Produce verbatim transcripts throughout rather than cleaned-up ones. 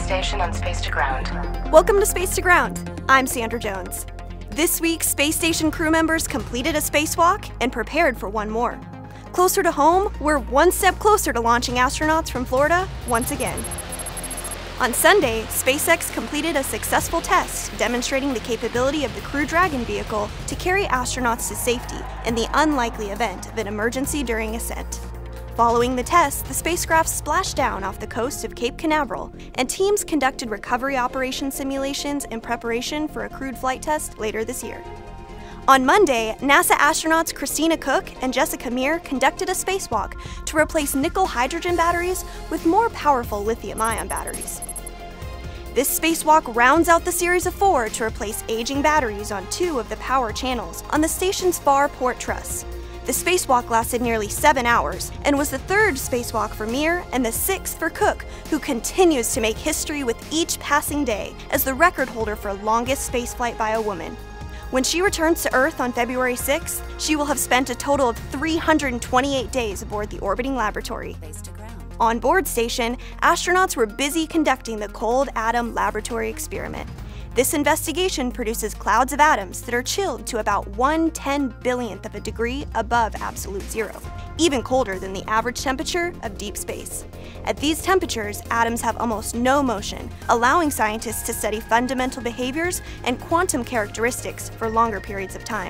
station and space to ground. Welcome to Space to Ground. I'm Sandra Jones. This week, space station crew members completed a spacewalk and prepared for one more. Closer to home, we're one step closer to launching astronauts from Florida once again. On Sunday, SpaceX completed a successful test demonstrating the capability of the Crew Dragon vehicle to carry astronauts to safety in the unlikely event of an emergency during ascent. Following the test, the spacecraft splashed down off the coast of Cape Canaveral, and teams conducted recovery operation simulations in preparation for a crewed flight test later this year. On Monday, NASA astronauts Christina Koch and Jessica Meir conducted a spacewalk to replace nickel-hydrogen batteries with more powerful lithium-ion batteries. This spacewalk rounds out the series of four to replace aging batteries on two of the power channels on the station's far port truss. The spacewalk lasted nearly seven hours and was the third spacewalk for Meir and the sixth for Koch, who continues to make history with each passing day as the record holder for longest spaceflight by a woman. When she returns to Earth on February sixth, she will have spent a total of three hundred twenty-eight days aboard the orbiting laboratory. On board station, astronauts were busy conducting the Cold Atom Laboratory experiment. This investigation produces clouds of atoms that are chilled to about one ten billionth of a degree above absolute zero, even colder than the average temperature of deep space. At these temperatures, atoms have almost no motion, allowing scientists to study fundamental behaviors and quantum characteristics for longer periods of time.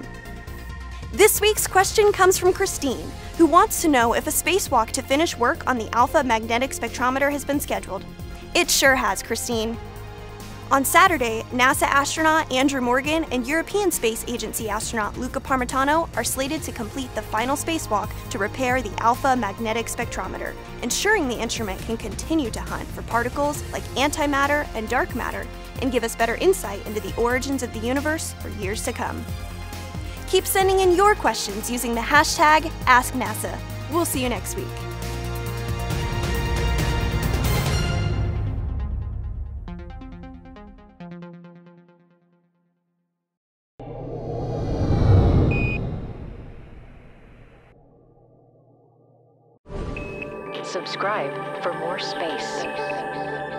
This week's question comes from Christine, who wants to know if a spacewalk to finish work on the Alpha Magnetic Spectrometer has been scheduled. It sure has, Christine. On Saturday, NASA astronaut Andrew Morgan and European Space Agency astronaut Luca Parmitano are slated to complete the final spacewalk to repair the Alpha Magnetic Spectrometer, ensuring the instrument can continue to hunt for particles like antimatter and dark matter and give us better insight into the origins of the universe for years to come. Keep sending in your questions using the hashtag AskNASA. We'll see you next week. Subscribe for more space.